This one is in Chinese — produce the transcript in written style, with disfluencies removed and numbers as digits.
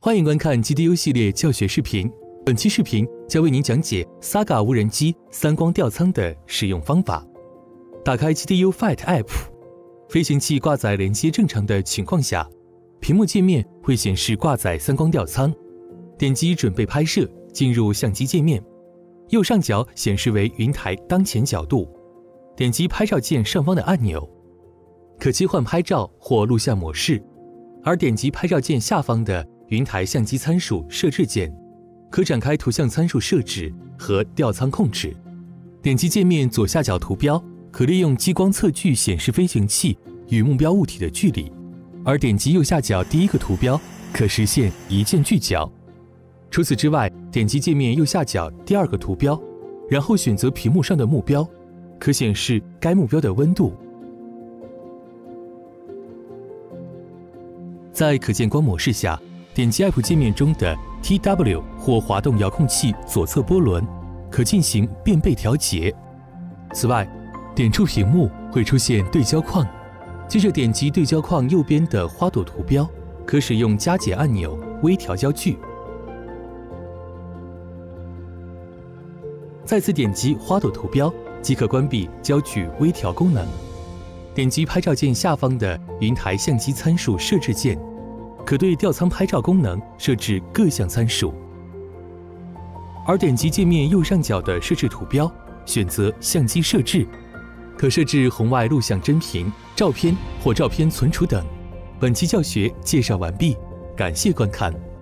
欢迎观看 GDU 系列教学视频。本期视频将为您讲解 Saga 无人机三光吊舱的使用方法。打开 GDU Fight App， 飞行器挂载连接正常的情况下，屏幕界面会显示挂载三光吊舱。点击准备拍摄，进入相机界面，右上角显示为云台当前角度，点击拍照键上方的按钮，可切换拍照或录像模式。而点击拍照键下方的云台相机参数设置键，可展开图像参数设置和吊舱控制。点击界面左下角图标，可利用激光测距显示飞行器与目标物体的距离，而点击右下角第一个图标，可实现一键聚焦。除此之外，点击界面右下角第二个图标，然后选择屏幕上的目标，可显示该目标的温度。在可见光模式下，点击 App 界面中的 TW 或滑动遥控器左侧波轮，可进行变倍调节。此外，点触屏幕会出现对焦框，接着点击对焦框右边的花朵图标，可使用加减按钮微调焦距。再次点击花朵图标，即可关闭焦距微调功能。点击拍照键下方的云台相机参数设置键，可对吊舱拍照功能设置各项参数。而点击界面右上角的设置图标，选择相机设置，可设置红外录像真频、照片或照片存储等。本期教学介绍完毕，感谢观看。